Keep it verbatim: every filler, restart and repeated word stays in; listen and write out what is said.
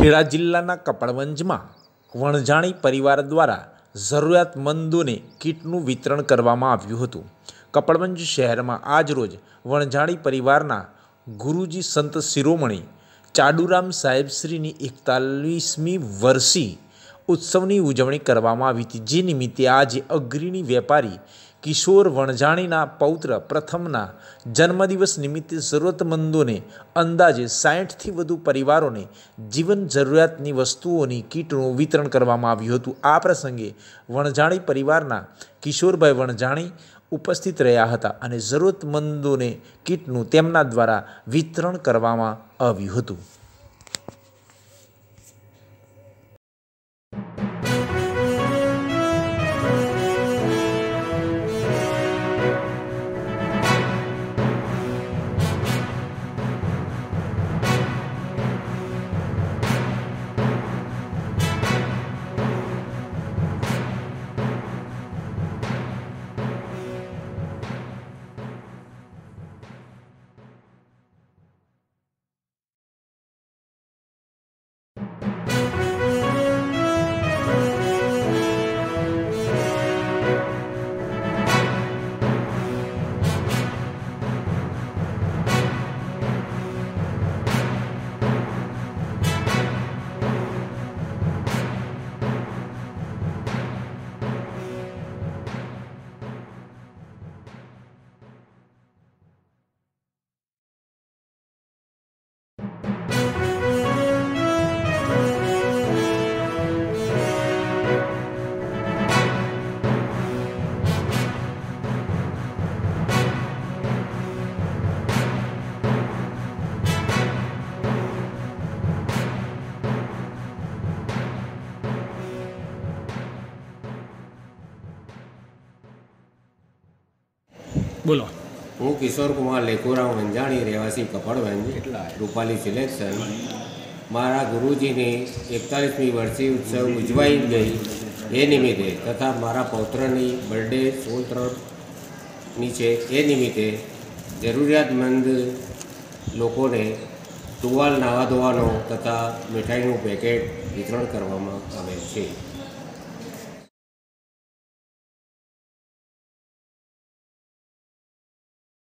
ખેડા જિલ્લાના કપડવંજમાં વણજાણી પરિવાર દ્વારા જરૂરિયાતમંદોને કીટનું વિતરણ કરવામાં આવ્યું હતું। કપડવંજ શહેરમાં આજરોજ વણજાણી પરિવારના ગુરુજી સંત શિરોમણી ચાડુરામ સાહેબશ્રીની એકતાલીસમી વર્ષી ઉત્સવની ઉજવણી કરવામાં આવી હતી, જે નિમિત્તે આજે અગ્રણી વેપારી કિશોર વણજાણીના પૌત્ર પ્રથમના જન્મદિવસ નિમિત્તે જરૂરતમંદોને અંદાજે સાઠથી વધુ પરિવારોને જીવન જરૂરિયાતની વસ્તુઓની કીટનું વિતરણ કરવામાં આવ્યું હતું। આ પ્રસંગે વણજાણી પરિવારના કિશોરભાઈ વણજાણી ઉપસ્થિત રહ્યા હતા અને જરૂરતમંદોને કીટનું તેમના દ્વારા વિતરણ કરવામાં આવ્યું હતું। બોલો। હું કિશોર કુમાર લેખુરામ વંજાણી, રહેવાસી કપડવંજ, રૂપાલી સિલેક્શન। મારા ગુરુજીની એકતાલીસમી વર્ષી ઉત્સવ ઉજવાઈ ગઈ એ નિમિત્તે તથા મારા પૌત્રની બર્થડે સોળ ત્રણની છે એ નિમિત્તે જરૂરિયાતમંદ લોકોને ટુવાલ નાવા ધોવાનો તથા મીઠાઈનું પેકેટ વિતરણ કરવામાં આવે છે।